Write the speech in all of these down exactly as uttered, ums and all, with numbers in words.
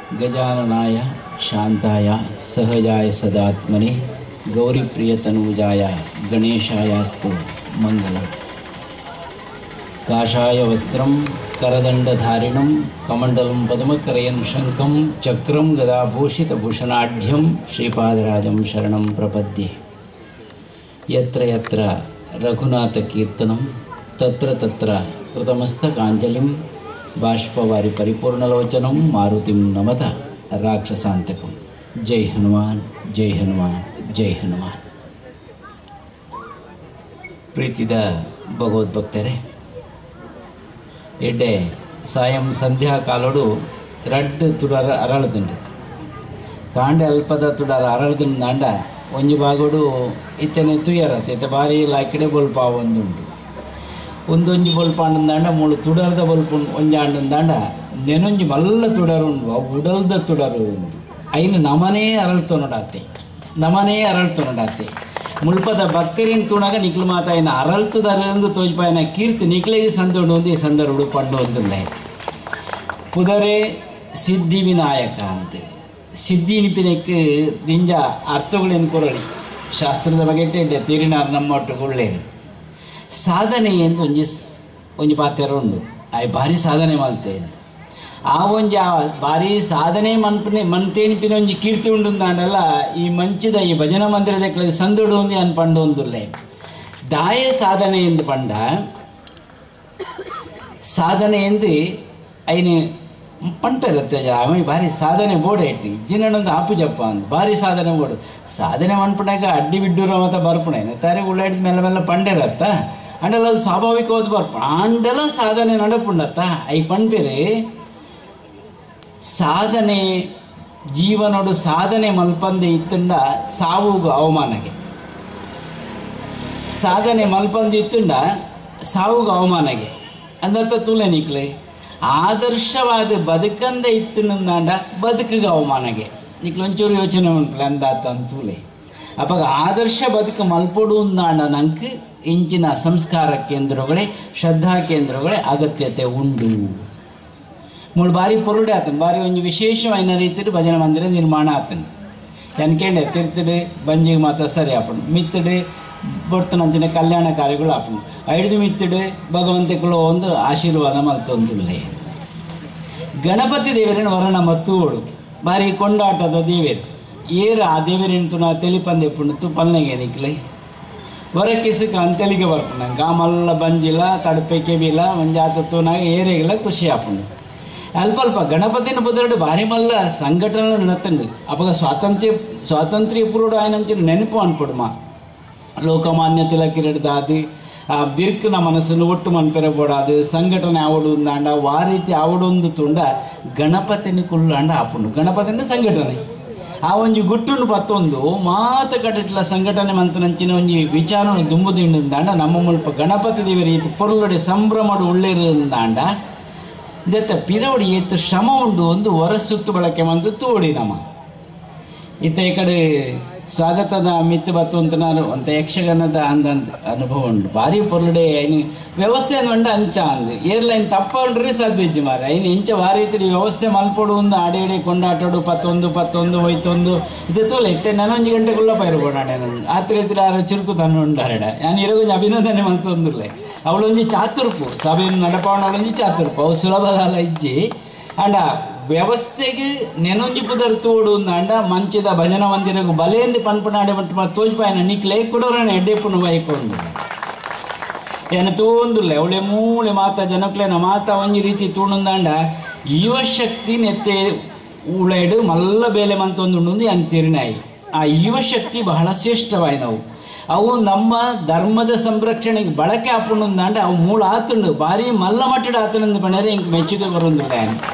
गजाननाय शांताय सहजाय सदात्मने गौरीप्रियतनूजाय गणेशायास्तु मंगलम्। काषाय वस्त्रं करदंडधारिणं कमंडलं पद्मकरयन् शंखं चक्रं गदाभूषितभूषणाढ्यं श्रीपादराजं शरणं प्रपद्ये। यत्र यत्र रघुनाथकीर्तनं तत्र तत्र कृतमस्तकाञ्जलिं बाष्पवारि परिपूर्णलोचनं मारुतिं नमत राक्षसान्तकं। जय हनुमान जय हनुमान जय हनुमान। ಪ್ರೀತಿದ ಭಗವದ್ಭಕ್ತರೇ, ಎಡ್ಡೆ ಸಾಯಂ ಸಂಧ್ಯಾ ಕಾಲೋಡು ರಡ್ಡ್ ತುಡರ ಅರಳದುಂಡು ಕಾಂಡೆ ಅಲ್ಪದ ತುಡರ ಅರಳದುಂಡು ದಾಂಡ ಒಂಜಿ ಬಾಗೋಡು ಇತ್ತನೆ ತುಯರತ್ತೆ ಇತ್ತ ಬಾರಿ ಲಾಕಿಡೆ ಬೊಲ್ಪ ಒಂದುಂಡು ಒಂದೊಂಜಿ ಬೊಲ್ಪ ಅಂಡಂದಾಂಡ ಮೂಳು ತುಡರ್ದ ಬೊಲ್ಪ ಒಂಜಿ ಅಂಡಂದಾಂಡ ನೆನೊಂಜಿ ಮಲ್ಲ ತುಡರುಂಡು ಅವು ಉಡಲ್ದ ತುಡರು ಉಂಡು ಐನು ನಮನೇ ಅರಳ್ತೊನಡಾತೆ ನಮನೇ ಅರಳ್ತೊನಡಾತೆ ಮುಲ್ಪದ ಬಕ್ಕರಿನ ತುಣಗ ನಿಕ್ಲು ಮಾತ ಇನ್ನು ಅರಳ್ತದರಂದು ತೋಜ್ಪಾಯನ ಕೀರ್ತಿ ನಿಕ್ಲೆಗೆ ಸಂದೋಡು ಒಂದು ಈ ಸಂದರ್ಭ ಪಂಡು ಒಂದಿಲ್ಲ ಪುದರೆ ಸಿದ್ಧಿ ವಿನಾಯಕ ಅಂತ ಸಿದ್ಧಿ ನಿಪಿನಕ್ಕೆ ದಿಂಜ ಅರ್ಥಗಳೇನು ಕೊರಳಿ ಶಾಸ್ತ್ರದ ಬಗ್ಗೆ ತೀರಿನ ನಮ್ಮೊಟ್ಟು ಒಳ್ಳೆಯದು ಸಾಧನೆ ಎಂದು ಒಂಜಿ ಒಂಜಿ ಪಾತ್ರ ಉಂಡು ಅವು ಭಾರಿ ಸಾಧನೆ ಮಾಡ್ತೇನೆ ಆ ಒಂಜಿ ಆ ಭಾರಿ ಸಾಧನೆ ಮನ್ಪನೆ ಮನ್ತೇನಿಪಿನ ಒಂಜಿ ಕೀರ್ತಿ ಉಂಡು ಅಂಡಲ್ಲ ಈ ಮಂಚಿದ ಈ ಭಜನಾ ಮಂದಿರದ ಸಂದೋಡು ಒಂದು ಅನ್ ಪಂಡು ಒಂದುಲ್ಲೆ ದಾಯ ಸಾಧನೆ ಎಂದು ಪಂಡ ಸಾಧನೆ ಎಂದು ಐನು ಪಂಟರತ್ತೆ ಅವ ಭಾರಿ ಸಾಧನೆ ಬೋರ್ಡ್ ಇಟ್ಟು ಇಜ್ಜಿನೊಂದು ಆಪು ಜಪ್ಪ ಅಂದ್ ಭಾರಿ ಸಾಧನೆ ಬೋರ್ಡು ಸಾಧನೆ ಮನ್ಪುಣಾಗ ಅಡ್ಡಿ ಬಿಡ್ಡೂರ ಮತ ಬರ್ಪುಣೇನೆ ತಾರೆ ಉಳ್ಳಾಡಿದ ಮೇಲೆ ಮೇಲೆ ಪಂಡೆರತ್ತ ಅಂಡಲ್ಲ ಅದು ಸ್ವಾಭಾವಿಕವಾದ ಬರ್ಪುಣ ಅಂಡೆಲ್ಲ ಸಾಧನೆ ನಡಪುಂಡತ್ತ ಐ ಪಂಪೇರೆ ಸಾಧನೆ ಜೀವನೋಡು ಸಾಧನೆ ಮಲ್ಪಂದೆ ಇತ್ತುಂಡ ಸಾವುಗು ಅವಮಾನಗೆ ಸಾಧನೆ ಮಲ್ಪಂದೆ ಇತ್ತುಂಡ ಸಾವುಗು ಅವಮಾನಗೆ ಅಂದತ್ತ ತುಲೆ ನಿಕ್ಲೆ ಆದರ್ಶವಾದ ಬದುಕಂದೆ ಇತ್ತುಂಡ ಬದುಕಿಗೆ ಅವಮಾನಗೆ ನಿಕ್ಲೆ ಒಂಚೂರು ಯೋಚನೆ ಮನ್ಪಲೆ ಅಂದಾತ ಅಂತೂಲೆ ಅಪ್ಪಾಗ ಆದರ್ಶ ಬದುಕು ಮಲ್ಪೊಡು ಅಂದಾಂಡ ನಂಗೆ ಇಂಚಿನ ಸಂಸ್ಕಾರ ಕೇಂದ್ರಗಳೇ ಶ್ರದ್ಧಾ ಕೇಂದ್ರಗಳೇ ಅಗತ್ಯತೆ ಉಂಡು ಮೂಳು ಬಾರಿ ಪೊರುಡೆ ಆತನು ಬಾರಿ ಒಂದು ವಿಶೇಷವಾದ ರೀತಿಯಲ್ಲಿ ಭಜನಾ ಮಂದಿರ ನಿರ್ಮಾಣ ಆತನು ಎನ್ಕೆಂಡೆ ತಿರ್ತಡೆ ಬಂಜಿಗೆ ಮಾತ್ರ ಸರಿ ಆಪಣು ಮಿತ್ತಡೆ ಬರ್ತನಂಚಿನ ಕಲ್ಯಾಣ ಕಾರ್ಯಗಳು ಆಪಣು ಐದು ಮಿತ್ತಡೆ ಭಗವಂತಗಳು ಒಂದು ಆಶೀರ್ವಾದ ಮಲ್ತೊಂದುಲ್ಲೆ ಗಣಪತಿ ದೇವರಿನ ವರ್ಣ ಮತ್ತು ಓಡು ಬಾರಿ ಕೊಂಡಾಟದ ದೇವೇರು ಏರ ಆ ದೇವರಿನ ತುನ ತೆಲಿಪಂದೆ ಪುಣ್ತು ಪಲ್ನೆಗೆ ನಿಕ್ಲೆ ಹೊರಕಿಸಕ ಅಂತೆಲಿಗೆ ಬರ್ಪುಣ ಗಾಮಲ್ಲ ಬಂಜಿಲ್ಲ ತಡಪೆ ಕೆಬಿಲ್ಲ ಒಂಜಾತ ತೂನಾಗ ಏರೆಗಿಲ್ಲ ಖುಷಿ ಆಪುಂಡು ಅಲ್ಪ ಅಲ್ಪ ಗಣಪತಿನ ಬದಲು ಭಾರಿ ಮಲ್ಲ ಸಂಘಟನೆ ನಡತಂಡು ಅವಾಗ ಸ್ವಾತಂತ್ರ್ಯ ಸ್ವಾತಂತ್ರ್ಯ ಪೂರ್ವ ఆయనంచిన ನೆನಪು ಅನ್ಪಡುಮ ಲೋಕಮಾನ್ಯ ತಿಲಕಿರಡ್ದಾದು ಆ ಬಿರ್ಕನ ಮನಸ್ಸನ್ನು ಒಟ್ಟು ಮನ್ಪೆರಬೋಡಾದು ಸಂಘಟನೆ ಆವಡು ಅಂದಾಂಡ ಆ ರೀತಿ ಆವಡೊಂದು ತುಂಡ ಗಣಪತಿನ ಕುಳ್ಳಾಂಡ ಆಪುಂಡು ಗಣಪತಿನ ಸಂಘಟನೆ ಆ ಒಂಜಿ ಗುಟ್ಟುನು ಪತ್ತೊಂದು ಮಾತ ಕಟ್ಟಿಟ್ಲ ಸಂಘಟನೆ ಮಂತನಂಚಿನ ಒಂಜಿ ವಿಚಾರನು ದುಂಬುದಿಂಡಂದಾಂಡ ನಮ್ಮ ಮುಲ್ಪ ಗಣಪತಿ ದೇವ ರೀತಿ ಪೊರ್ಲೊಡೆ ಸಂಭ್ರಮಡು ಉಳ್ಳೇರಂದಾಂಡ ಇದತ್ತ ಪಿರವಡಿ ಎತ್ತು ಶ್ರಮ ಉಂಡು ಒಂದು ಹೊರ ಸುತ್ತು ಬಳಕೆ ಮಂದು ತೋಡಿ ನಮ್ಮ ಇತ್ತ ಈ ಕಡೆ ಸ್ವಾಗತದ ಮಿತ್ತು ಬತ್ತು ಅಂತ ನಾನು ಅಂತ ಯಕ್ಷಗಾನದ ಅಂದಂತ ಅನುಭವ ಉಂಟು ಭಾರಿ ಪೊರ್ಲಡೆ ಐನು ವ್ಯವಸ್ಥೆ ಅಂದ ಅಂಚ ಅಂದು ಏರ್ಲೈನ್ ತಪ್ಪಲ್ರಿ ಸಾಧ್ಯ ಮಾರ ಐನು ಇಂಚ ಭಾರಿ ರೀತಿ ವ್ಯವಸ್ಥೆ ಮಲ್ಪೊಡು ಒಂದು ಆಡಿ ಆಡಿ ಕೊಂಡಾಟೋಡು ಪತ್ತೊಂದು ಪತ್ತೊಂದು ಹೋಯ್ತೊಂದು ಇದು ತೋಲೆ ಇತ್ತೆ ನಾನೊಂದು ಗಂಟೆಗುಳ್ಳ ಪೈರ್ಬೋಡಾಡೆ ನಾನು ಆತ್ರ ಇದ್ರೆ ಆರ ಚುರುಕು ತನ್ನ ಉಂಡಾರಡ ನಾನು ಇರೋಗೊಂದು ಅಭಿನಂದನೆ ಮಲ್ತೊಂದಿಲ್ಲ ಅವಳೊಂಜಿ ಚಾತುರ್ಪು ಸಭೆಯನ್ನು ನಡಪಾವಣೊಂಜಿ ಚಾತುರ್ಪು ಅವು ಸುಲಭದಲ್ಲ ಇಜ್ಜಿ ಅಂಡ ವ್ಯವಸ್ಥೆಗೆ ನೆನೊಂಜಿ ಪುದರ್ ತೋಡು ಅಂಡ ಮಂಚಿದ ಭಜನಾ ಮಂದಿರಗೂ ಬಲೆಂದು ಪನ್ಪನಾಡೆ ಮಟ್ಟ ತೋಜ್ಪಾಯನ ನಿಕ್ಲೆ ಕೊಡೋರನ ಎಡ್ಡೆಪ್ಪನು ಬೈಕೊಂಡು ಏನು ತೋಂದುಲ್ಲ ಅವಳೆ ಮೂಳೆ ಮಾತ ಜನಕ್ಲೇನ ಮಾತ ಒಂಜಿ ರೀತಿ ತೂಣಂದಾಂಡ ಯುವಶಕ್ತಿ ನೆತ್ತೆ ಉಳೆಡು ಮಲ್ಲ ಬೇಲೆ ಮಂತೊಂದು ಅಂತೀರಿನಾಯಿ ಆ ಯುವಶಕ್ತಿ ಬಹಳ ಶ್ರೇಷ್ಠವಾಯಿ ನಾವು ಅವು ನಮ್ಮ ಧರ್ಮದ ಸಂರಕ್ಷಣೆಗೆ ಬಳಕೆ ಹಾಕೊಂಡಂದಾಂಡ ಅವು ಮೂಲ ಆತುಂಡು ಭಾರಿ ಮಲ್ಲ ಮಟ್ಟದ ಆತನಂದು ಬಣ್ಣರೆ ಇಂಕ ಮೆಚ್ಚುಗೆ ಬರೋದು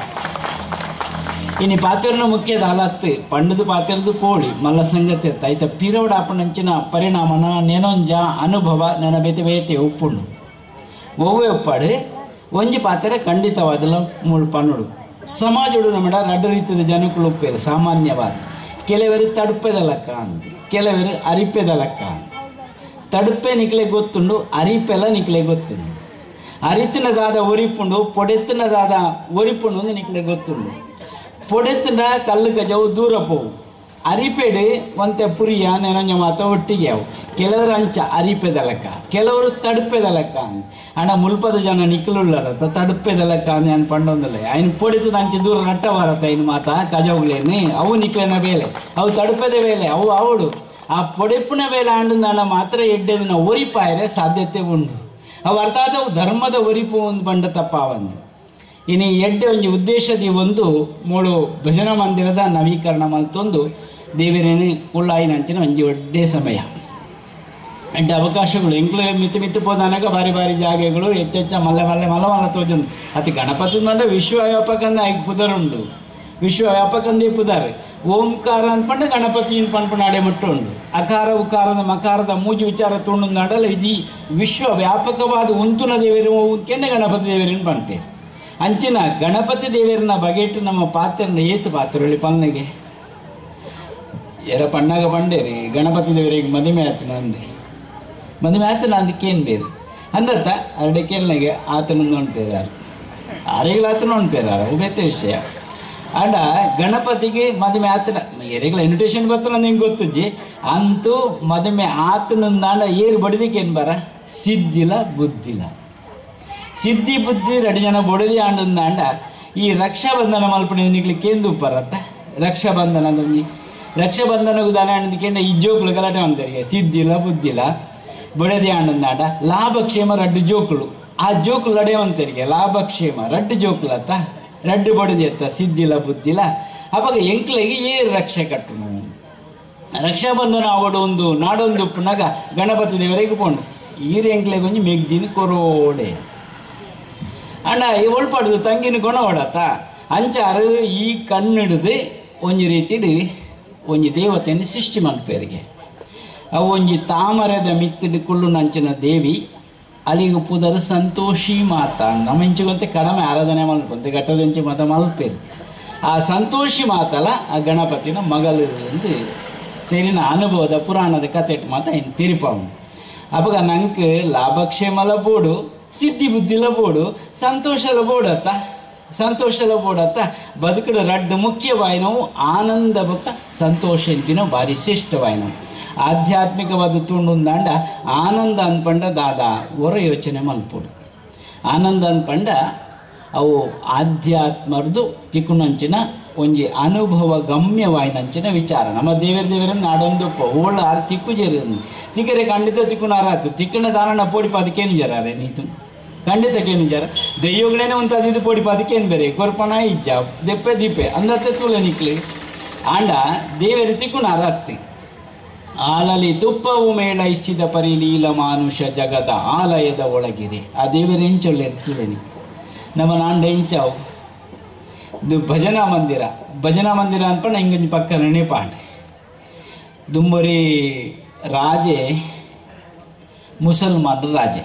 ಇನ್ನು ಪಾತ್ರನ ಮುಖ್ಯದ ಹಾಲತ್ತು ಪಂಡದು ಪಾತ್ರದ್ದು ಕೋಳಿ ಮಲ್ಲ ಸಂಗತಿ ಅತ್ತ ಆಯ್ತ ಪಿರವಡ ಆಪಣಂಚಿನ ಪರಿಣಾಮನ ನೆನೊಂಜ ಅನುಭವ ನನ್ನ ಬೇತೆ ಬೇತೆ ಉಪ್ಪುಂಡು ಒವ್ವೆ ಉಪ್ಪಾಡು ಒಂಜಿ ಪಾತ್ರೆ ಖಂಡಿತವಾದಲ್ಲ ಮೂಳು ಪನ್ನುಡು ಸಮಾಜಡು ನಮ್ಮಡ ರಡ್ಡ ರೀತಿಯ ಜನಕ್ಕಳು ಉಪ್ಪೇರು ಸಾಮಾನ್ಯವಾದ ಕೆಲವರು ತಡುಪೆದ ಲೆಕ್ಕ ಅಂದು ಕೆಲವರು ಅರಿಪೆದ ಲೆಕ್ಕ ಅಂದು ತಡುಪೆ ನಿಕ್ಲೆ ಗೊತ್ತುಂಡು ಅರಿಪೆಲ್ಲ ನಿಕ್ಲೆ ಗೊತ್ತುಂಡು ಅರಿತಿನದಾದ ಒರಿಪುಂಡು ಪೊಡೆತ್ತಿನದಾದ ಒರಿಪುಂಡು ನಿಕ್ಲೆ ಗೊತ್ತುಂಡು ಪೊಡೆತನ ಕಲ್ಲು ಗಜವು ದೂರ ಪೋವು ಅರಿಪೆಡು ಒಂತೆ ಪುರಿಯ ನೆನಂಜ ಮಾತ ಒಟ್ಟಿಗೆ ಅವು ಕೆಲವರು ಅಂಚ ಅರಿಪೆದ ಲೆಕ್ಕ ಕೆಲವರು ತಡುಪೆದ ಲೆಕ್ಕ ಅಣ್ಣ ಮುಲ್ಪದ ಜನ ನಿಕ್ಕಲುಳ್ಳರತ್ತ ತಡುಪೆದ ಲೆಕ್ಕ ಅಂದ್ ಏನು ಪಂಡೊಂದಲ್ಲ ఆయన పొడితದ ಅಂಚೆ ದೂರ ನಟ್ಟ ಬರತ್ತ ಇನ್ನು ಮಾತ ಕಜವುಗಳೇನೆ ಅವು ನಿಕ್ಲೇನ ಬೇಲೆ ಅವು ತಡುಪೆದ ಬೇಲೆ ಅವು ಅವಡು ಆ ಪೊಡೆಪಿನ ಬೇಲೆ ಆಂಡ ಮಾತ್ರ ಎಡ್ಡೆದಿನ ಒರಿಪಾಯರೆ ಸಾಧ್ಯತೆ ಉಂಡು ಅವು ಅರ್ಥಾತ್ ಅವು ಧರ್ಮದ ಒರಿಪು ಒಂದು ಬಂಡ ತಪ್ಪಾವಂದು ಇನ್ನು ಎಡ್ಡೆ ಒಂಜಿ ಉದ್ದೇಶದಿ ಒಂದು ಮೂಳು ಭಜನಾ ಮಂದಿರದ ನವೀಕರಣ ಮಲ್ತೊಂದು ದೇವರೇನು ಉಳ್ಳಾಯಿನಂಚಿನ ಒಂಜಿ ಒಡ್ಡೆ ಸಮಯ ಎಡ್ಡೆ ಅವಕಾಶಗಳು ಎಂಕ್ಲು ಮಿತ್ತು ಮಿತ್ತು ಪೋದಾನಾಗ ಬಾರಿ ಬಾರಿ ಜಾಗೆಗಳು ಹೆಚ್ಚೆಚ್ಚ ಮಲ್ಲ ಮಲ್ಲೆ ಮಲ್ಲ ಮಲ್ಲ ತೋಜುಂಡು ಅತಿ ಗಣಪತಿ ಮಂಡ ವಿಶ್ವವ್ಯಾಪಕಂದ ಐದು ಪುದರುಂಡು ವಿಶ್ವವ್ಯಾಪಕಂದೇ ಪುದಾರ್ ಓಂಕಾರ ಅಂದ್ಪಂಡ ಗಣಪತಿ ಪಂಪು ನಾಡೆ ಮುಟ್ಟು ಉಂಡು ಅಕಾರ ಉಕಾರದ ಮಕಾರದ ಮೂಜಿ ವಿಚಾರ ತುಂಡು ನಾಡಲ್ಲ ಇದು ವಿಶ್ವವ್ಯಾಪಕವಾದ ಉಂತುನ ದೇವರು ಕೆನ್ನೆ ಗಣಪತಿ ದೇವರಿನ ಪಂಪೇರು ಅಂಚಿನ ಗಣಪತಿ ದೇವರನ್ನ ಬಗೆಟ್ಟು ನಮ್ಮ ಪಾತ್ರನ ಏತು ಪಾತ್ರಳಿ ಪನ್ನೆಗೆ ಎರ ಪಣ್ಣಾಗ ಪಂಡೇರಿ ಗಣಪತಿ ದೇವರಿಗೆ ಮದುವೆ ಆತನ ಅಂದೆ ಮದುವೆ ಆತನ ಅದಕ್ಕೇನು ಬೇರೆ ಅಂದತ್ತ ಅರಡೆ ಕೇಳ್ನೆಗೆ ಆತನೊಂದು ನೋಡ್ಪೇರಾರು ಆರೆಗಳ ಆತನ ನೋಡ್ಪೇರಾರ ಉಬೇತ ವಿಷಯ ಆಡ ಗಣಪತಿಗೆ ಮದುವೆ ಆತನ ಎರೆಗಳ ಇನ್ವಿಟೇಷನ್ ಬರ್ತಾನ ನಿಂಗೆ ಗೊತ್ತುಜ್ಜಿ ಅಂತೂ ಮದುವೆ ಆತನೊಂದಾಂಡ ಏರು ಬಡಿದಕ್ಕೆ ಏನು ಬರ ಸಿದ್ಧಿಲ ಬುದ್ಧಿಲ ಸಿದ್ಧಿ ಬುದ್ಧಿ ಎರಡು ಜನ ಬೊಡದಿ ಆಂಡ ಈ ರಕ್ಷಾಬಂಧನ ಮಲ್ಪಣೆ ನಿಕ್ಲಿಕ್ಕೆ ಏನು ಬರತ್ತ ರಕ್ಷಾಬಂಧನ ರಕ್ಷಾಬಂಧನಗೂ ದಾನ ಆಂಡದಕ್ಕೆ ಈ ಜೋಕುಳು ಗಲಾಟೆ ಅಂತಾರೆ ಸಿದ್ಧಿಲ ಬುದ್ಧಿಲ ಬೊಡದಿ ಆಂಡಂದಾಂಡ ಲಾಭಕ್ಷೇಮ ರಡ್ಡು ಜೋಕುಳು ಆ ಜೋಕುಲು ಅಡೆಯವಂತರಿಗೆ ಲಾಭಕ್ಷೇಮ ರಡ್ಡು ಜೋಕುಲತ್ತ ರಡ್ಡು ಬೊಡದಿ ಅತ್ತ ಸಿದ್ಧಿಲ ಬುದ್ಧಿಲ ಅವಾಗ ಎಂಕ್ಲೆಗೆ ಏರು ರಕ್ಷೆ ಕಟ್ಟುನು ರಕ್ಷಾಬಂಧನ ಅವಡು ಒಂದು ನಾಡೊಂದು ಪುನಗ ಗಣಪತಿ ದೇವರಿಗೆ ಪೋಂಡು ಈರು ಎಂಕ್ಲೆಗೆ ಒಂಜಿ ಮೆಗ್ದಿನ ಕೊರೋಡೆ ಅಣ್ಣ ಒಳ್ಪಾಡ್ದು ತಂಗಿನ ಗುಣ ಹೊಡತ್ತ ಅಂಚಾರು ಈ ಕಣ್ಣಿಡ್ದು ಒಂಜಿ ರೀತಿಡ್ ಒಂಜಿ ದೇವತೆಯನ್ನು ಸೃಷ್ಟಿ ಮಲ್ಪೇರಿಗೆ ಅವು ಒಂಜಿ ತಾಮರದ ಮಿತ್ತಿಡ್ ಕುಳ್ಳು ನಂಚಿನ ದೇವಿ ಅಲ್ಲಿಗೆ ಪುದರ್ ಸಂತೋಷಿ ಮಾತ ನಮ್ಮಂಚಿಗಂತೆ ಕಡಿಮೆ ಆರಾಧನೆ ಮಲ್ಪಂತೆ ಘಟ್ಟದಂಚಿ ಮತ ಮಲ್ಪೇರಿ ಆ ಸಂತೋಷಿ ಮಾತಲ್ಲ ಆ ಗಣಪತಿನ ಮಗಳು ಎಂದು ತೆರಿನ ಅನುಭವದ ಪುರಾಣದ ಕತೆ ಮಾತ ಇನ್ನು ತಿರುಪಾವು ಅವಾಗ ನಂಗೆ ಲಾಭಕ್ಷೇಮಲ ಬೋಡು ಸಿದ್ಧಿ ಬುದ್ಧಿಲ ಬೋಡು ಸಂತೋಷಲ ಬೋಡತ್ತ ಸಂತೋಷಲ ಬೋಡತ್ತ ಬದುಕಡ ರಡ್ಡು ಮುಖ್ಯವಾಯಿನವು ಆನಂದ ಬೊಕ್ಕ ಸಂತೋಷ ಎಂತಿನ ಭಾರಿ ಶ್ರೇಷ್ಠವಾಯಿನವು ಆಧ್ಯಾತ್ಮಿಕವಾದ ತುಂಡುಂದಾಂಡ ಆನಂದ ಅನ್ಪಂಡ ದಾದ ಹೊರ ಯೋಚನೆ ಮಲ್ಪೋಡು ಆನಂದ ಅನ್ಪಂಡ ಅವು ಆಧ್ಯಾತ್ಮರ್ದು ತಿಕ್ಕುನಂಚಿನ ಒಂಜಿ ಅನುಭವ ಗಮ್ಯವಾಯಿನಂಚಿನ ವಿಚಾರ ನಮ್ಮ ದೇವರ ದೇವರನ್ನು ನಾಡೊಂದು ಓಳ್ಳ ಆರು ತಿಕ್ಕು ಜೇರಿ ತಿಕ್ಕರೆ ಖಂಡಿತ ತಿಕ್ಕುನಾರಾತು ತಿಕ್ಕಣ ದಾನಣ್ಣ ಪೋಡಿಪ ಅದಕ್ಕೇನು ಜರಾರೆ ನೀತು ಖಂಡಿತಕ್ಕೇನು ಜರ ದೆಯ್ಯೋಗಳೇನೆ ಒಂದು ಅದಿದ್ದು ಪೋಡಿಪ ಅದಕ್ಕೇನು ಬೇರೆ ಕೊರ್ಪಣ ಇಜ್ಜ ದೆಪ್ಪೆ ದೀಪೆ ಅಂದತ್ತೆ ತೂಲೆ ನಿಕ್ಲಿ ಆಂಡ ದೇವರ ತಿಕ್ಕುನಾರತ್ತಿ ಆಲಲಿ ತುಪ್ಪವು ಮೇಳೈಸಿದ ಪರಿಲೀಲ ಮಾನುಷ ಜಗದ ಆಲಯದ ಒಳಗಿದೆ ಆ ದೇವರ ಎಂಚೊಳ್ಳೆ ತುಳೆ ನಿ ನಮ್ಮ ನಾಂಡ ಎಂಚಾವು ಇದು ಭಜನಾ ಮಂದಿರ ಭಜನಾ ಮಂದಿರ ಅನ್ಪಣ್ಣ ಹಿಂಗೊಂದು ಪಕ್ಕ ನೆನೆಪಾಂಡೆ ದುಂಬರಿ ರಾಜೆ ಮುಸಲ್ಮಾನರ ರಾಜೆ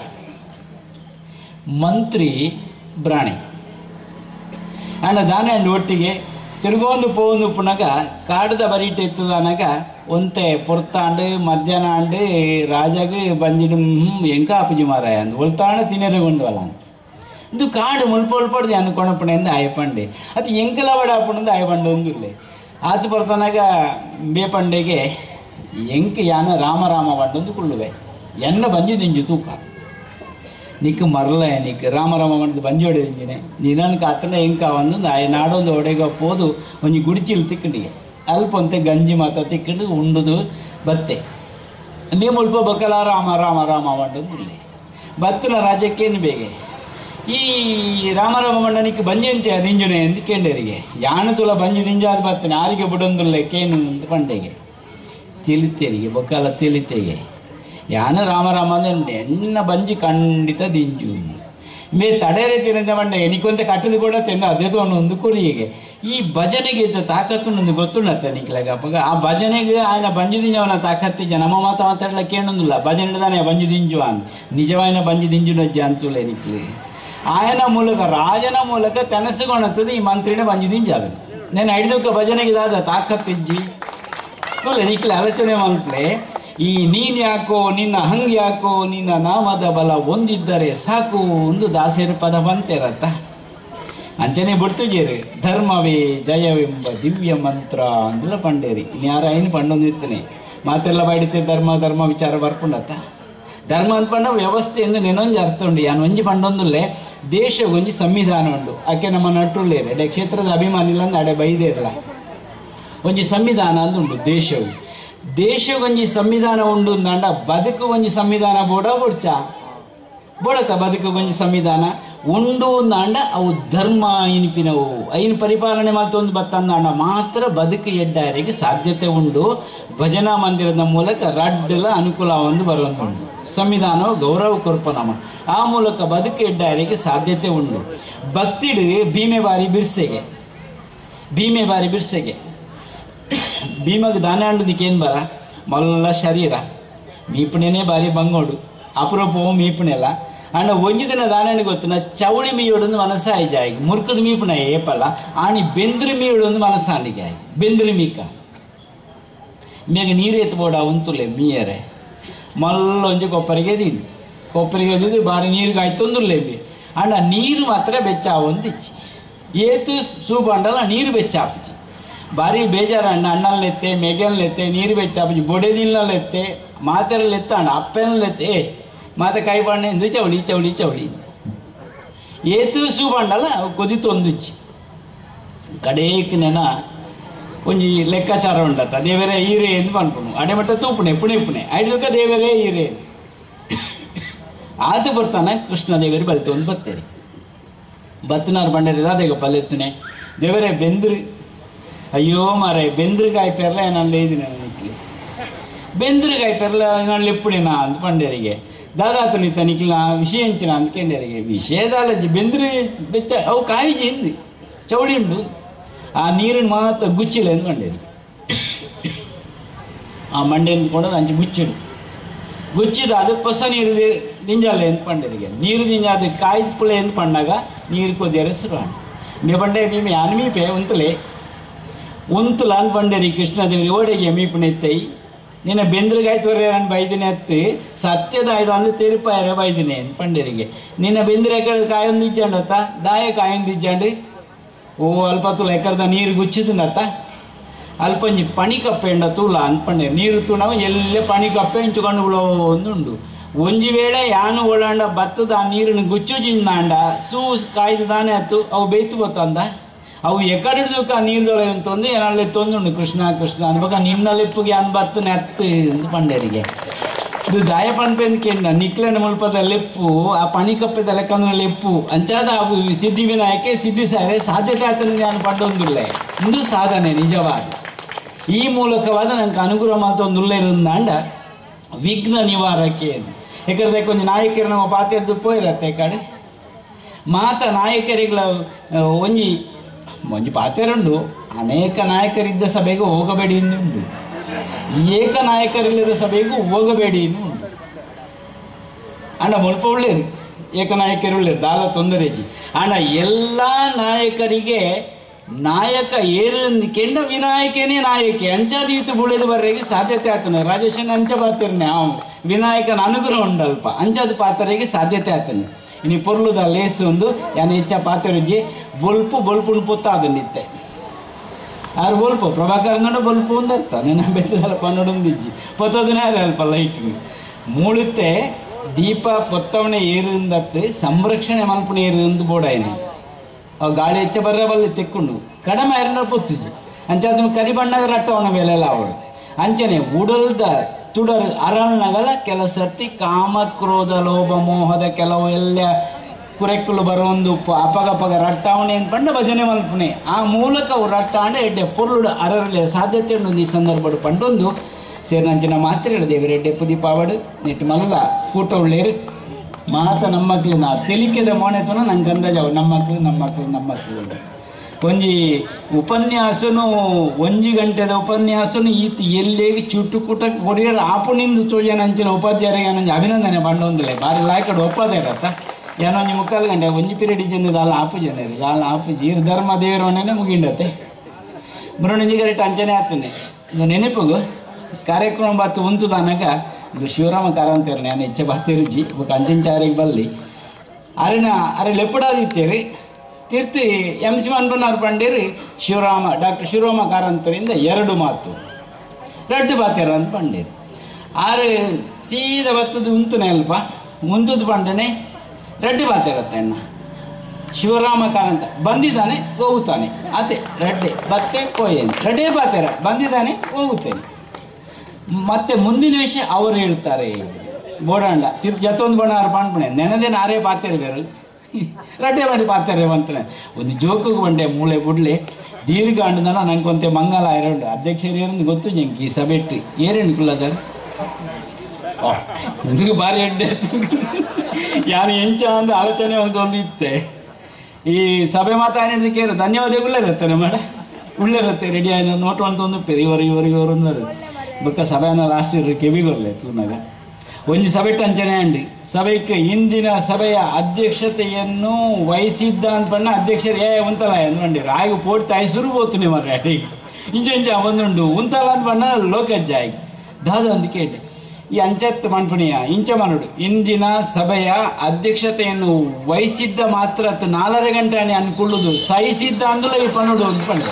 ಮಂತ್ರಿ ಬ್ರಾಣಿ ಅಣ್ಣ ದಾನೆ ಅಂಡ್ ಒಟ್ಟಿಗೆ ತಿರುಗೊಂದು ಪೋಂದು ಪುನಗ ಕಾಡದ ಬರೀಟ ಎತ್ತದಾನಾಗ ಒಂತೆ ಪೊರ್ತಾಂಡು ಮಧ್ಯಾಹ್ನ ಆಂಡು ರಾಜಾಗ ಬಂಜಿಡು ಎಂಕ ಅಪ್ಪುಜಿ ಮಾರಾಯ ಅಂದು ಒಲ್ತಾಣ ತಿನ್ನರಗೊಂಡು ಅಲ್ಲ ಅಂತ ಇದು ಕಾಡು ಮುಲ್ಪ ಉಳ್ಪಡ್ದು ಅನ್ಕೊಂಡಪ್ಪಣೆಂದು ಆಯಪಂಡೆ ಅದು ಎಂಕಲ ಬಡ ಅಪ್ಪಣಂದು ಆಯಪಂಡೆ ಒಂದಿರಲಿ ಆತು ಬರ್ತಾನಾಗ ಬೇಪಂಡೆಗೆ ಎಂಕ ಯಾನ ರಾಮ ರಾಮ ಬಂಡೊಂದು ಕುಳ್ಳುವೆ ಎನ್ನ ಬಂಜಿ ನಿಂಜು ತೂಕ ನಿಕ್ ಮರಲ ನಿಕ್ ರಾಮ ರಾಮ ಬಂದು ಬಂಜಿ ಹೊಡೆದಿಂಜಿನೆ ನಿನಕ್ಕೆ ಅತ್ತನ ಎಂಕ ಒಂದು ಆಯ ನಾಡೊಂದು ಒಡೆಗ ಹೋದು ಒಂಜಿ ಗುಡಿಚಿಲ್ ತಿಕ್ಕಂಡಿಗೆ ಅಲ್ಪ ಅಂತೆ ಗಂಜಿ ಮಾತ ತಿಕ್ಕಂಡು ಉಂಡುದು ಬತ್ತೆ ಮೇ ಮುಲ್ಪ ಬಕ್ಕಲ ರಾಮ ರಾಮ ರಾಮ ಬಂಡೊಂದು ಬತ್ತನ ರಾಜ್ಯಕ್ಕೇನು ಬೇಗೆ ಈ ರಾಮರಾಮ ಮಂಡನಿಕ್ಕೆ ಬಂಜಿಂಚೆ ದಿಂಜುನೆ ಎಂದು ಕೇಂಡರಿಗೆ ಯಾನ ತುಲ ಬಂಜಿ ದಿಂಜಾದ ಬತ್ತನೆ ಆರಿಗೆ ಬಿಡೊಂದುಲ್ಲೆ ಕೇನು ಪಂಡೆಗೆ ತಿಳಿತೆರಿಗೆ ಬೊಕ್ಕಲ ತಿಳಿತೆಗೆ ಯಾನ ರಾಮರಾಮ ಅಂದ್ರೆ ಎನ್ನ ಬಂಜಿ ಖಂಡಿತ ದಿಂಜು ಮೇ ತಡೆರೆ ತಿನ್ನದ ಮಂಡೆ ಎನಿಕೊಂತೆ ಕಟ್ಟದು ಕೂಡ ತಿಂದ ಅದೇ ಒಂದು ಕುರಿಗೆ ಈ ಭಜನೆಗೆ ಇದ್ದ ತಾಕತ್ತು ಗೊತ್ತುಂಡತ್ತ ನಿಕ್ಲಾಗ ಅಪ್ಪಗ ಆ ಭಜನೆಗೆ ఆయన ಬಂಜಿ ದಿಂಜವನ ತಾಕತ್ತಿಜ ನಮ್ಮ ಮಾತ ಮಾತಾಡ್ಲಕ್ಕೆ ಏನೊಂದಿಲ್ಲ ಭಜನೆ ತಾನೆ ಬಂಜಿ ದಿಂಜು ಅಂತ ನಿಜವಾಯಿನ ಬಂಜಿ ದಿಂಜು ನಜ್ಜ ಅಂತೂಲೆ ನಿಕ್ಲಿ ఆయన ಮೂಲಕ ರಾಜನ ಮೂಲಕ ತೆನಸುಗೊಣತ್ತದೆ ಈ ಮಂತ್ರಿನ ಬಂಜಿ ದಿಂಜಾದ నేను ಐದಕ್ಕ ಭಜನೆಗೆ ದಾದ ತಾಕತ್ತಿಜ್ಜಿ ತುಲೆ ನಿಕ್ಲೆ ಆಲೋಚನೆ ಮಂತ್ಲೆ ಈ ನೀನ್ ಯಾಕೋ ನಿನ್ನ ಹಂಗ್ ಯಾಕೋ ನಿನ್ನ ನಾಮದ ಬಲ ಒಂದಿದ್ದರೆ ಸಾಕು ಒಂದು ದಾಸೇರು ಪದ ಬಂತೇರತ್ತ ಅಂಚನೆ ಬಿಡ್ತುಜೇರಿ ಧರ್ಮವೇ ಜಯವೆಂಬ ದಿವ್ಯ ಮಂತ್ರ ಅಂದೆಲ್ಲ ಪಂಡೇರಿ ಇನ್ಯಾರ ಏನು ಪಂಡೊಂದಿರ್ತಾನೆ ಮಾತೆಲ್ಲ ಬಡಿತೆ ಧರ್ಮ ಧರ್ಮ ವಿಚಾರ ಬರ್ಪುಂಡತ್ತ ಧರ್ಮ ಅಂತ ಪಂಡ ವ್ಯವಸ್ಥೆ ಎಂದು ನೆನೊಂಜಿ ಅರ್ಥ ಉಂಡು ಯಾನು ಒಂಜಿ ಪಂಡೊಂದುಲ್ಲೆ ದೇಶ ಒಂಜಿ ಸಂವಿಧಾನ ಉಂಡು ಅಕ್ಕೆ ನಮ್ಮ ನಟ್ಟುಳ್ಳೇರೆ ಅಡೆ ಕ್ಷೇತ್ರದ ಅಭಿಮಾನಿ ಇಲ್ಲ ಅಂದ್ರೆ ಅಡೆ ಬೈದೇರಲ್ಲ ಒಂಜಿ ಸಂವಿಧಾನ ಅಂತ ಉಂಡು ದೇಶವು ದೇಶಗೊಂಜಿ ಸಂವಿಧಾನ ಉಂಡು ಅಂಡ ಬದುಕು ಒಂಜಿ ಸಂವಿಧಾನ ಬೋಡ ಬೊಡ್ಚ ಬೋಡತ್ತ ಬದುಕು ಒಂಜಿ ಸಂವಿಧಾನ ಉಂಡು ಅಂಡ ಅವು ಧರ್ಮ ಇನಿಪಿನವು ಐನ್ ಪರಿಪಾಲನೆ ಮಲ್ತೊಂದು ಬತ್ತಂದ ಮಾತ್ರ ಬದುಕು ಎಡ್ಡಾರಿಗೆ ಸಾಧ್ಯತೆ ಉಂಡು ಭಜನಾ ಮಂದಿರದ ಮೂಲಕ ರಡ್ಡಲ ಅನುಕೂಲ ಒಂದು ಬರುವಂತುಂಡು ಸಂವಿಧಾನವು ಗೌರವ ಕೊರ್ಪನಮ ಆ ಮೂಲಕ ಬದುಕು ಎಡ್ಡಾರಿಗೆ ಸಾಧ್ಯತೆ ಉಂಡು ಭಕ್ತಿಡು ಭೀಮೆ ಬಾರಿ ಬಿರ್ಸೆಗೆ ಭೀಮೆ ಬಾರಿ ಬಿರ್ಸೆಗೆ ಭೀಮಗೆ ದಾನ ಅಂಡದಕ್ಕೆ ಏನು ಬರ ಮಲ್ಲ ಶರೀರ ಮೀಪಣೆನೇ ಬಾರಿ ಬಂಗೋಡು ಅಪರೂಪವು ಮೀಪಣೆಲ್ಲ ಅಂಡ ಒಂಜಿ ದಿನ ದಾನಣ್ಣ ಗೊತ್ತಿನ ಚವಳಿ ಮೀಯೋಡೊಂದು ಮನಸ್ಸ ಆಯ್ಜ ಆಗಿ ಮುರ್ಕದ ಮೀಪಣ ಏಪಲ್ಲ ಆಣಿ ಬೆಂದ್ರಿ ಮೀಯೋಡೊಂದು ಮನಸ್ಸ ಅಂಡಿಗೆ ಆಗಿ ಬೆಂದ್ರಿ ಮೀಕ ಮೇಗ ನೀರು ಎತ್ಬೋಡ ಉಂತುಲೆ ಮೀಯರೆ ಮಲ್ಲ ಒಂಜಿ ಕೊಪ್ಪರಿಗೆ ದೀನಿ ಕೊಪ್ಪರಿಗೆ ದಿದ್ದು ಬಾರಿ ನೀರಿಗೆ ಆಯ್ತೊಂದುಲ್ಲೆ ಬಿ ಅಂಡ ನೀರು ಮಾತ್ರ ಬೆಚ್ಚ ಒಂದಿಚ್ಚಿ ಏತು ಸೂಪಂಡಲ್ಲ ನೀರು ಬೆಚ್ಚ ಆಪಿಚಿ ಬಾರಿ ಬೇಜಾರ ಅಣ್ಣ ಅಣ್ಣಲ್ಲೆತ್ತೆ ಮೆಗಲ್ಲೆತ್ತೆ ನೀರು ಬೆಚ್ಚ ಆಪಿಚಿ ಬೊಡೆದಿಲ್ಲಲೆತ್ತೆ ಮಾತೆರಲ್ಲೆತ್ತ ಅಣ್ಣ ಅಪ್ಪೆನಲ್ಲೆತ್ತೆ ಏ ಮಾತೆ ಕೈ ಬಣ್ಣ ಎಂದು ಚವಳಿ ಚವಳಿ ಚವಳಿ ಏತು ಸೂಪಂಡಲ್ಲ ಕೊದಿತು ಒಂದಿಚ್ಚಿ ಕಡೇಕ್ ನೆನ ಒಂಜಿ ಲೆಕ್ಕಾಚಾರ ಉಂಡತ್ತ ದೇವರೇ ಈರೆ ಎಂದು ಪನ್ಪುಣು ಅಡೆಮಟ್ಟ ತೂಪುಣೆ ಪುಣೆ ಪುಣೆ ಐಡ್ಲಕ ದೇವರೇ ಈರೆ ಆತ ಬರ್ತಾನ ಕೃಷ್ಣ ದೇವರಿ ಬಲ್ತು ಒಂದು ಬತ್ತೇರಿ ಬತ್ತನಾರು ಬಂಡರಿ ಅದೇಗ ಪಲ್ಲೆತ್ತುನೆ ದೇವರೇ ಬೆಂದ್ರಿ ಅಯ್ಯೋ ಮಾರೆ ಬೆಂದ್ರಿಗಾಯಿ ಪೆರ್ಲ ನಾನು ಇದ್ದೀನಿ ನಿಕ್ಲಿ ಬೆಂದ್ರಿಗಾಯಿ ಪೆರ್ಲ ನಾನು ಲಿಪ್ಪುಣಿನ ಅಂತ ಪಂಡೇರಿಗೆ ದಾದಾತು ನಿತ್ತ ನಿಕ್ಲ ವಿಷಯ ಹೆಂಚಿನ ಅಂದ್ಕೊಂಡರಿಗೆ ವಿಷಯದಾಲ ಬೆಂದ್ರಿ ಬೆಚ್ಚ ಅವು ಕಾಯಿಜಿ ಹಿಂದಿ ಚೌಳಿ ಉಂಡು ಆ ನೀರಿನ ಮಾತ್ರ ಗುಚ್ಚಿಲ್ಲ ಅಂದ್ಕೊಂಡೇರಿ ಆ ಮಂಡೆ ಅಂದ್ಕೊಂಡು ಅಂಚೆ ಗುಚ್ಚಿಡು ಗುಚ್ಚಿದ ಅದು ಹೊಸ ನೀರು ದಿಂಜಾಲೆ ಅಂತ ಪಂಡರಿಗೆ ನೀರು ದಿಂಜ ಅದು ಕಾಯ್ದ ಪುಳೆ ಅಂತ ಪಂಡಾಗ ನೀರು ಕೊದ್ದಿಯರೆ ಶುರು ಮೇ ಬಂಡೆ ಮೀಮೆ ಅನ್ ಮೀಪೆ ಉಂತಲೆ ಉಂತುಲ ಅನ್ ಪಂಡೇರಿ ಕೃಷ್ಣದೇವಿ ಓಡೆಗೆ ಮೀಪಣೆ ಎತ್ತೈ ನಿನ್ನ ಬೆಂದ್ರಿಗಾಯ್ತು ಹೊರ ನಾನು ಬೈದಿನಿ ಹತ್ತಿ ಸತ್ಯದ ಆಯ್ದು ಅಂದ್ರೆ ತಿರುಪಾಯರ ಬೈದಿನಿ ಅಂತ ಪಂಡೇರಿಗೆ ನಿನ್ನ ಬೆಂದ್ರೆ ಕಡೆ ಕಾಯೊಂದು ಇಜ್ಜಂಡತ್ತ ದಾಯ ಕಾಯೊಂದು ಇಜ್ಜಂಡು ಓ ಅಲ್ಪ ತುಲ ಎಕರ್ದ ನೀರು ಗುಚ್ಚಿದನತ್ತ ಅಲ್ಪಂಜಿ ಪಣಿ ಕಪ್ಪೆ ಎಂಡ ತೂಲ ಅನ್ಪಂಡೆ ನೀರು ತುಣವ ಎಲ್ಲೇ ಪಣಿ ಕಪ್ಪೆ ಇಂಚುಕೊಂಡು ಉಳೋ ಒಂದುಂಡು ಒಂಜಿ ವೇಳೆ ಯಾನು ಒಳಂಡ ಬತ್ತದ ಆ ನೀರಿನ ಗುಚ್ಚುಜಿಂದಾಂಡ ಸೂ ಕಾಯ್ದು ದಾನೆ ಹತ್ತು ಅವು ಬೇಯ್ತು ಬತ್ತಂದ ಅವು ಎಕಡಿಡ್ದಕ್ಕೆ ಆ ನೀರ್ದೊಳೆ ಅಂತಂದು ಏನಲ್ಲಿ ತೊಂದುಂಡು ಕೃಷ್ಣ ಕೃಷ್ಣ ಅನ್ಬೇಕ ನಿನ್ನ ಲೆಪ್ಪುಗೆ ಅನ್ ಬತ್ತನೆ ಹತ್ತು ಎಂದು ಪಂಡೇರಿಗೆ ಇದು ದಾಯ ಪನ್ಪೆಂದು ಕೇಂದ್ರ ನಿಕ್ಲೆನ ಮುಲ್ಪದ ಲೆಪ್ಪು ಆ ಪಣಿ ಕಪ್ಪೆದ ಲೆಕ್ಕಂದ್ರ ಲೆಪ್ಪು ಅಂಚಾದ ಅವು ಸಿದ್ಧಿ ವಿನಾಯಕೆ ಸಿದ್ಧಿ ಸಾರೆ ಸಾಧ್ಯತೆ ಆತನ ನಾನು ಪಡ್ಡೊಂದಿಲ್ಲ ಇಂದು ಸಾಧನೆ ನಿಜವಾದ ಈ ಮೂಲಕವಾದ ನಂಗೆ ಅನುಗ್ರಹ ಮಾತೊಂದುಲ್ಲ ಇರಂದಾಂಡ ವಿಘ್ನ ನಿವಾರಕ್ಕೆ ಯಾಕಂದ್ರೆ ಕೊಂಚ ನಾಯಕರು ನಮ್ಮ ಪಾತ್ಯದ್ದು ಪೋಯಿರತ್ತೆ ಕಡೆ ಮಾತ ನಾಯಕರಿಗಳ ಒಂಜಿ ಒಂಜಿ ಪಾತ್ಯರುಂಡು ಅನೇಕ ನಾಯಕರಿದ್ದ ಸಭೆಗೂ ಹೋಗಬೇಡಿ ಉಂಟು ಏಕ ನಾಯಕರಿಲ್ಲದ ಸಭೆಗೂ ಹೋಗಬೇಡಿ ಉಂಟು ಅಂಡ ಮುಲ್ಪ ಒಳ್ಳೇರು ಏಕನಾಯಕರು ಒಳ್ಳೇರು ದಾಲ ತೊಂದರೆಜಿ ಅಂಡ ಎಲ್ಲ ನಾಯಕರಿಗೆ ನಾಯಕ ಏರು ಕೆಂಡ ವಿನಾಯಕನೇ ನಾಯಕಿ ಅಂಚಾದೀತು ಬುಳಿದು ಬರ್ರೆಗೆ ಸಾಧ್ಯತೆ ಆಗ್ತಾನೆ ರಾಜೇಶನ್ ಅಂಚ ಪಾತ್ರನೆ ಅವು ವಿನಾಯಕನ ಅನುಗ್ರಹ ಉಂಡಲ್ಪ ಅಂಚದ ಪಾತ್ರೆಗೆ ಸಾಧ್ಯತೆ ಆಗ್ತಾನೆ ಇನ್ನು ಪೊರ್ಲುದ ಲೇಸು ಒಂದು ಯಾನ ಹೆಚ್ಚ ಪಾತ್ರೆಜ್ಜಿ ಬೊಲ್ಪು ಬೊಲ್ಪುಣ್ ಪುತ್ತಾದು ನಿತ್ತೆ ಆರು ಬೊಲ್ಪು ಪ್ರಭಾಕರ್ ನೋಡ ಬೊಲ್ಪು ಒಂದರ್ಥ ನನ್ನ ಬೆತ್ತದಲ್ಲ ಪನ್ನೊಡೊಂದಿಜ್ಜಿ ಪೊತ್ತದನೇ ಅಲ್ಪ ಲೈಟ್ ಮೂಳುತ್ತೆ ದೀಪ ಪೊತ್ತವಣೆ ಏರಿಂದತ್ತು ಸಂರಕ್ಷಣೆ ಮಲ್ಪುಣೆ ಏರಿಂದು ಬೋಡಾಯಿನಿ ಅವು ಗಾಳಿ ಹೆಚ್ಚ ಬರ್ರ ಬಲ್ಲಿ ತೆಕ್ಕೊಂಡು ಕಡಿಮೆ ಎರಡ ಪೊತ್ತುಜಿ ಅಂಚ ಅದನ್ನು ಕರಿ ಬಣ್ಣದ ರಟ್ಟವನ ಮೇಲೆಲ್ಲ ಅವಳು ಅಂಚನೆ ಉಡಲ್ದ ತುಡರು ಅರಣ್ಯಗಳ ಕೆಲ ಸರ್ತಿ ಕಾಮ ಕ್ರೋಧ ಲೋಭ ಮೋಹದ ಕೆಲವು ಎಲ್ಲ ಕುರೆಕ್ಕಲು ಬರೋಂದು ಅಪಗಪಗ ರಟ್ಟಾವಣೆ ಅಂದ್ಕೊಂಡ ಭಜನೆ ಮಲ್ಪನೆ ಆ ಮೂಲಕ ಅವು ರಟ್ಟಾಂಡ ಎಡ್ಡೆ ಪೊರ್ಲುಡು ಅರರಲೆ ಸಾಧ್ಯತೆ ಉಂಡು ಈ ಸಂದರ್ಭ ಪಂಡೊಂದು ಸೇರಿನಂಚಿನ ಮಾತ್ರ ಹೇಳಿದೇವೆ ಎಡ್ಡೆ ಪುದಿ ಪಾವಡು ನೆಟ್ಟು ಮಲ್ಲ ಕೂಟ ಉಳ್ಳೇರು ಮಾತ ನಮ್ಮ ಮಕ್ಳು ನಾ ತೆಲಿಕೆದ ಮೋನೆತನ ನಂಗೆ ಅಂದಾಜವ ನಮ್ಮ ಮಕ್ಳು ನಮ್ಮ ಮಕ್ಳು ನಮ್ಮ ಮಕ್ಳು ಒಂಜಿ ಉಪನ್ಯಾಸನು ಒಂಜಿ ಗಂಟೆದ ಉಪನ್ಯಾಸನು ಈತ ಎಲ್ಲೇವಿ ಚುಟ್ಟುಕುಟ ಕೊಡಿಯರ ಆಪುನಿಂದು ತೋಜನಂಚಿನ ಉಪಾಧ್ಯಾಯರಿಗೆ ನಂಗೆ ಅಭಿನಂದನೆ ಬಂಡೊಂದಿಲ್ಲ ಬಾರಿ ಲಾಯ್ಕಡು ಒಪ್ಪದೇ ಇರತ್ತ ಏನೋ ಒಂಜಿ ಮುಕ್ಕಾಲು ಗಂಟೆ ಒಂಜಿ ಪೀರಿಯಡ್ ಜನದ ಅಲ್ಲ ಆಪು ಜನರು ಅಲ್ಲ ಆಪುಜಿ ಇರು ಧರ್ಮ ದೇವರವನ್ನೇ ಮುಗಿಂಡತ್ತೆ ಬರೋಣಂಜಿ ಗರಿಟ ಅಂಚನೆ ಆಗ್ತಾನೆ ಇದು ನೆನಪುಗು ಕಾರ್ಯಕ್ರಮ ಬಾತು ಉಂತುದಾನಾಗ ಇದು ಶಿವರಾಮ ಕಾರ ಅಂತಾರೆ ನಾನು ಹೆಚ್ಚ ಬಾತಿರುಜಿ ಬುಕ್ ಅಂಚಂಚಾರಿಗೆ ಬಲ್ಲಿ ಅರೆನ ಅರೆ ಲೆಪ್ಪಡಾದಿತ್ತೇರಿ ತಿರ್ತಿ ಎಂ ಸಿ ಮನ್ಪನವ್ರು ಪಂಡೇರಿ ಶಿವರಾಮ ಡಾಕ್ಟರ್ ಶಿವರಾಮ ಕಾರಂತರಿಂದ ಎರಡು ಮಾತು ರಡ್ಡು ಬಾತ್ಯಾರ ಅಂತ ಪಂಡೇರಿ ಆರು ಸೀದ ಬತ್ತದು ಉಂತುನೆ ಅಲ್ಪ ಮುಂದದ್ದು ಪಂಡನೆ ರೆಡ್ಡಿ ಬಾತ್ಯಾರತ್ತ ಅಣ್ಣ ಶಿವರಾಮ ಕಾರಂತ ಬಂದಿದ್ದಾನೆ ಹೋಗುತ್ತಾನೆ ಅದೇ ರೆಡ್ಡೆ ಬತ್ತೆ ಪೋಯೇನು ರೆಡ್ಡೇ ಬಾತ್ಯಾರ ಬಂದಿದ್ದಾನೆ ಹೋಗುತ್ತೇನೆ. ಮತ್ತೆ ಮುಂದಿನ ವಿಷಯ ಅವರು ಹೇಳ್ತಾರೆ ಬೋಡಾಂಡ ತಿರ್ ಜತೊಂದು ಬಣ್ಣ ಅವ್ರು ಪಾಣ್ಪಣೆ ನೆನದೇನು ಆರೇ ಪಾತ್ಯಾರ ಬೇರು ರಡ್ಡೆ ಮಾಡಿ ಪಾತ್ಯಾರ ಅಂತಾನೆ ಒಂದು ಜೋಕಿಗೆ ಬಂಡೆ ಮೂಳೆ ಬುಡ್ಲೆ ದೀರ್ಘ ಅಂಡದನ ನಂಗೊಂತೆ ಮಂಗಲ ಎರಡು ಅಧ್ಯಕ್ಷರು ಏನಂದು ಗೊತ್ತು ಜಂಕಿ ಈ ಸಭೆ ಇಟ್ಟು ಏರೇನು ಕುಲ್ಲದ ಇಂದಿಗೆ ಭಾರಿ ಅಡ್ಡೆ ಯಾರು ಎಂಚ ಒಂದು ಆಲೋಚನೆ ಒಂದು ಒಂದು ಇತ್ತೆ ಈ ಸಭೆ ಮಾತಾಡಿದಕ್ಕೆ ಧನ್ಯವಾದಗಳೇ ಇರುತ್ತೆ ಮೇಡ ಉಳ್ಳೆ ಇರುತ್ತೆ ರೆಡಿ ಆಯ್ತು ನೋಟು ಅಂತ ಒಂದು ಪೇರು ಇವರು ಇವರು ಇವರು ಅನ್ನೋದು ಬೊಕ್ಕ ಸಭೆನ ಲಾಸ್ಟ್ ಇರ್ರಿ ಕೆವಿಗೊರ್ಲೆ ತೂನಾಗ ಒಂದು ಸಭೆ ಟಂಚನೆ ಅಂಡಿ ಸಭೆಗೆ ಇಂದಿನ ಸಭೆಯ ಅಧ್ಯಕ್ಷತೆಯನ್ನು ವಹಿಸಿದ್ದ ಅನ್ಪಣ್ಣ ಅಧ್ಯಕ್ಷರು ಏ ಉಂತಲ್ಲ ಅಂದ್ಕೊಂಡಿರು ಆಗ ಪೋಟ್ ತಾಯಿ ಸುರು ಹೋಗ್ತೀನಿ ಮರ ಇಂಚ ಇಂಚ ಒಂದುಂಡು ಉಂತಲ್ಲ ಅಂದ್ಪಣ್ಣ ಲೋಕಜ್ಜ ಆಗಿ ದಾದ ಒಂದು ಕೇಳಿ ಈ ಅಂಚತ್ ಮಣ್ಪಣಿಯ ಇಂಚ ಮನುಡು ಇಂದಿನ ಸಭೆಯ ಅಧ್ಯಕ್ಷತೆಯನ್ನು ವಹಿಸಿದ್ದ ಮಾತ್ರ ನಾಲ್ಕು ಗಂಟೆ ಅನ್ಕೊಳ್ಳುದು ಸಹಿಸಿದ್ದ ಅಂದಲೇ ಈ ಪನ್ನುಡು ಅಂದ್ಕೊಂಡ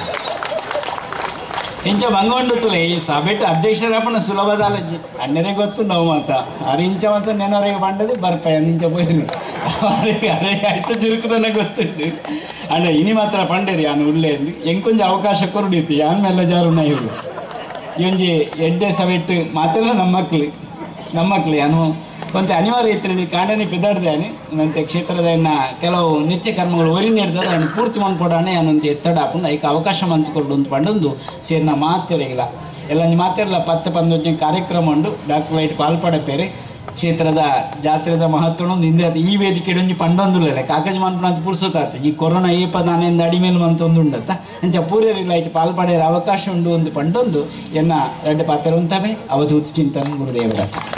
ಇಂಚ ಮಂಗೊಂಡು ತುಲೆ ಈ ಸಭೆಟ್ ಅಧ್ಯಕ್ಷರಪ್ಪನ ಸುಲಭದ ಆಲೋಚನೆ ಅನ್ನರೇ ಗೊತ್ತು ನಾವು ಮಾತ ಅರೆ ಇಂಚ ಮಾತ್ರ ನೆನವರೆಗೆ ಬಂಡದು ಬರ್ಪಾಯ ಇಂಚ போயிரு ಅವರಿಗೆ ಅರೆ ಆಯ್ತು ಜುರುಕುದನ್ನ ಗೊತ್ತುಂಟು ಅಂದ್ರೆ ಇನಿ ಮಾತ್ರ ಪಂಡೇರಿ ಯಾನು ಉಳ್ಳೆ ಎಂಕೊಂಚ ಅವಕಾಶ ಕೊರಡಿತ್ತು ಯಾನ್ ಮೇಲೆ ಜಾರು ನಾ ಇವ್ರು ಇವೊಂಜಿ ಎಡ್ಡೆ ಸಭೆಟ್ ಮಾತೆಲ್ಲ ನಮ್ಮ ಮಕ್ಳು ನಮ್ಮ ಮಕ್ಳು ಯಾನು ಕೊಂತೆ ಅನಿವಾರ್ಯ ಇತ್ತು ಕಾಂಡನಿ ಪೆದ್ದಾಡ್ದಾನೆ ನಂತೆ ಕ್ಷೇತ್ರದ ಕೆಲವು ನಿತ್ಯ ಕರ್ಮಗಳು ಒರಿ ನೀಡಿದ್ರೆ ಅದನ್ನು ಪೂರ್ತಿ ಮಾಡ್ಕೊಡಾನೆ ಅನ್ನೊಂದು ಎತ್ತಡ ಹಾಕೊಂಡು ಅದಕ್ಕೆ ಅವಕಾಶ ಮಂತ್ಕೊಡು ಅಂತ ಪಂಡೊಂದು ಸೇರಿನ ಮಾತೆರೆಗಿಲ್ಲ ಎಲ್ಲ ಮಾತೆರಲ್ಲ ಪತ್ತು ಪಂದೊಂದು ಕಾರ್ಯಕ್ರಮ ಉಂಡು ಡಾಕ್ಟರ್ ಲೈಟ್ ಪಾಲ್ಪಡಪೇರೆ ಕ್ಷೇತ್ರದ ಜಾತ್ರೆದ ಮಹತ್ವನೊಂದು ಹಿಂದೆ ಈ ವೇದಿಕೆ ಒಂಜಿ ಪಂಡೊಂದುಲ್ಲ ಕಾಕಜ್ ಮನ್ಪುಣ ಅಂತ ಪುರ್ಸೋತಾಗ್ತದೆ ಈ ಕೊರೋನಾ ಏಪ ನಾನೆಂದು ಅಡಿ ಮೇಲೆ ಮಂತೊಂದು ಉಂಡತ್ತ ಅಂಚ ಪೂರ್ಯರಿ ಲೈಟ್ ಪಾಲ್ಪಡೆಯ ಅವಕಾಶ ಉಂಡು ಒಂದು ಪಂಡೊಂದು ಎನ್ನ ಎರಡು ಪಾತ್ರ ಉಂತವೆ ಅವಧೂತ ಚಿಂತನೆ ಗುರುದೇವರ